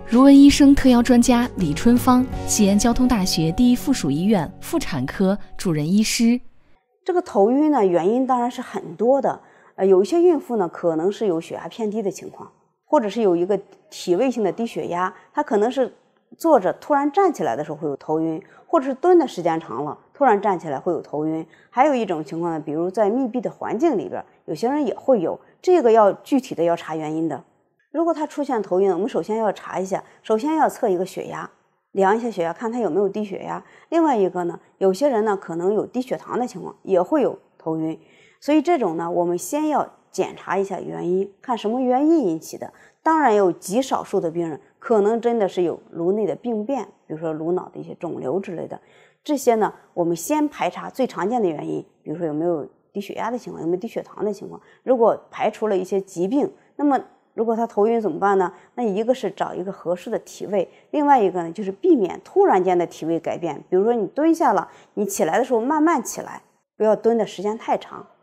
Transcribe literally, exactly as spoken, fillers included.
如闻医生特邀专家李春芳，西安交通大学第一附属医院妇产科主任医师。 这个头晕呢，原因当然是很多的。呃，有一些孕妇呢，可能是有血压偏低的情况，或者是有一个体位性的低血压，她可能是坐着突然站起来的时候会有头晕，或者是蹲的时间长了，突然站起来会有头晕。还有一种情况呢，比如在密闭的环境里边，有些人也会有，这个要具体的要查原因的。如果他出现头晕，我们首先要查一下，首先要测一个血压，量一下血压，看他有没有低血压。另外一个呢，有些人呢可能有低血糖的情况，也会有头晕。所以这种呢，我们先要检查一下原因，看什么原因引起的。当然有极少数的病人可能真的是有颅内的病变，比如说颅脑的一些肿瘤之类的。这些呢，我们先排查最常见的原因，比如说有没有低血压的情况，有没有低血糖的情况。如果排除了一些疾病，那么如果他头晕怎么办呢？那一个是找一个合适的体位，另外一个呢就是避免突然间的体位改变。比如说你蹲下了，你起来的时候慢慢起来，不要蹲的时间太长。